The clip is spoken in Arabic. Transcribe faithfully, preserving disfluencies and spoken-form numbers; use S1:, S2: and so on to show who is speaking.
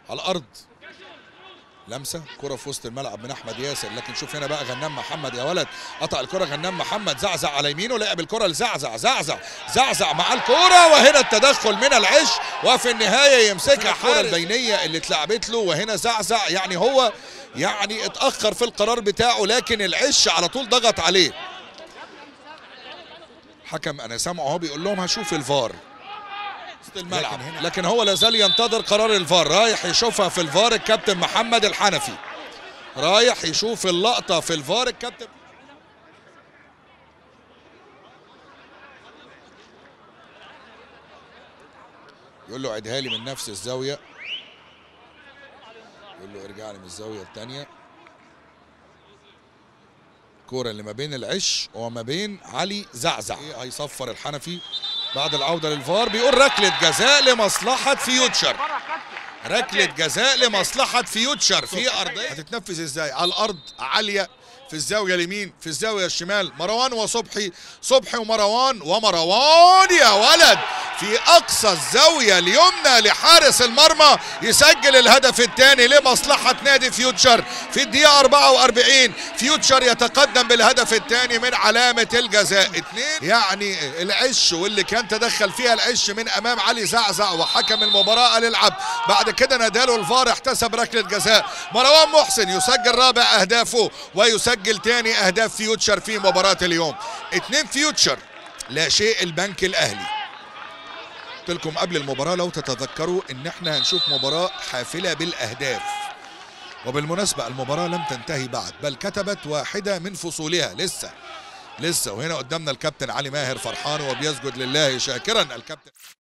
S1: على الارض، لمسه كره في وسط الملعب من احمد ياسر، لكن شوف هنا بقى غنام محمد يا ولد، قطع الكره غنام محمد، زعزع على يمينه، لعب الكره لزعزع، زعزع زعزع مع الكره، وهنا التدخل من العش، وفي النهايه يمسكها الكره البينيه اللي اتلعبت له، وهنا زعزع يعني هو يعني اتاخر في القرار بتاعه، لكن العش على طول ضغط عليه. حكم انا سامعه اهو بيقول لهم هشوف الفار الملعب، لكن هو لازال ينتظر قرار الفار، رايح يشوفها في الفار الكابتن محمد الحنفي، رايح يشوف اللقطة في الفار الكابتن. يقول له عيدها لي من نفس الزاوية، يقول له ارجع لي من الزاوية الثانية. الكورة اللي ما بين العش وما بين علي زعزع، هيصفر الحنفي بعد العودة للفار، بيقول ركلة جزاء لمصلحة فيوتشر، ركلة جزاء لمصلحة فيوتشر في أرضية. هتتنفذ ازاي؟ على الأرض عالية في الزاوية اليمين، في الزاوية الشمال، مروان وصبحي، صبحي ومروان، ومروان يا ولد في أقصى الزاوية اليمنى لحارس المرمى، يسجل الهدف الثاني لمصلحة نادي فيوتشر في الدقيقة أربعة وأربعين. فيوتشر يتقدم بالهدف الثاني من علامة الجزاء اثنين. يعني العش واللي كان تدخل فيها العش من أمام علي زعزع، وحكم المباراة قال العب، بعد كده ناداله الفار احتسب ركلة جزاء. مروان محسن يسجل رابع أهدافه ويسجل ثاني أهداف فيوتشر في مباراة اليوم. اثنين فيوتشر لا شيء البنك الأهلي. قلت لكم قبل المباراة لو تتذكروا ان احنا هنشوف مباراة حافلة بالاهداف، وبالمناسبة المباراة لم تنتهي بعد، بل كتبت واحدة من فصولها لسه لسه وهنا قدامنا الكابتن علي ماهر فرحان وبيسجد لله شاكرا. الكابتن